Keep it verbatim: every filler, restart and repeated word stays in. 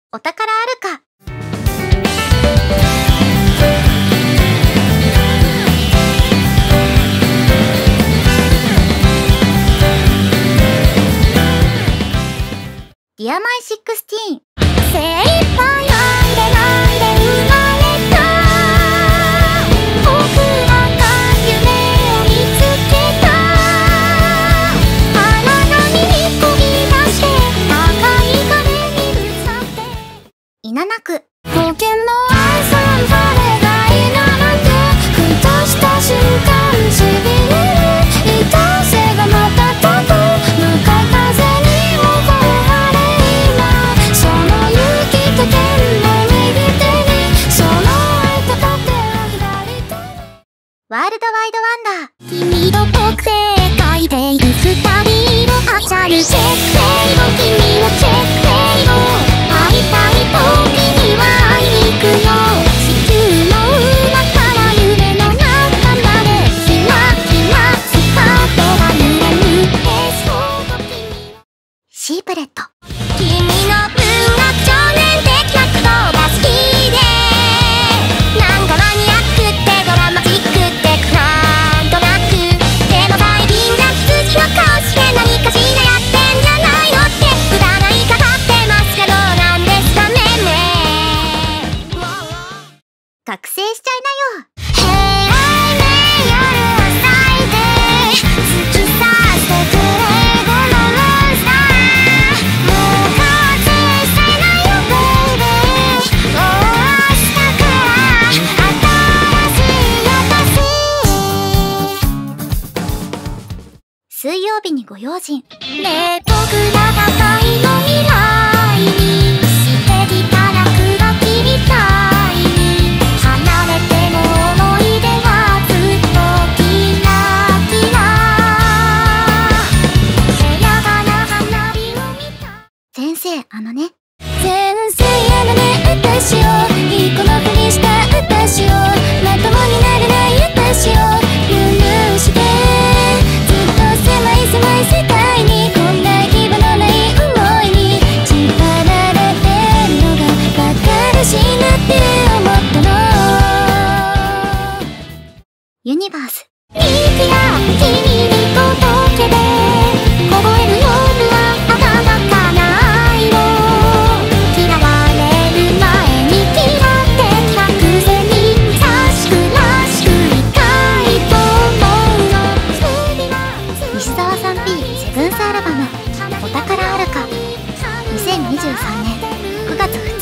お宝あるか。ディアマイシックスティーン。精一杯なんでなんで生まれた。僕らが夢を見つけた。荒波にこぎ出して高い壁にぶつかっていななく。保険の愛さん誰がいななんてふとした瞬間しびれる痛せがまたたと向かい風にもこられ今その雪と剣の右手にその愛と盾を左手にワールドワイドワンダー。君と僕で描いている二人のはしゃるチェックフェイド君のチェックフェイド会いたい時には会いに行くよ地球の裏から夢の中までひらひらスカートが揺れるエスコート君のシープレット。君の文学少年的なことが好きでなんかマニアックってドラマチックってなんとなくでも最近じゃ羊の顔して何かしらやってんじゃないのって疑いかかってますけどなんですかねね覚醒しちゃいなよ。平愛ね夜は咲いて突き刺してくれこのモンスターもう覚醒せないよベイベーもう明日から新しい私水曜日にご用心。ねえ僕らが愛の未来にしてきたら砕きみたいに離れても思い出はずっとキラキラ艶やかな花火を見た。先生あのね先生あのね私をいい子のふりした私をまともになれない私を許してずっと狭い狭い世界にこんな規模のない思いに縛られてるのがバカらしいなって思ったの。ユニバース。いくら君に届けて凍える夜は暖かな愛を嫌われる前に嫌ってきたくせに優しくらしく理解と思うの。西澤さん P セブンスアルバム「お宝あるか」にせんにじゅうさんねんくがつふつか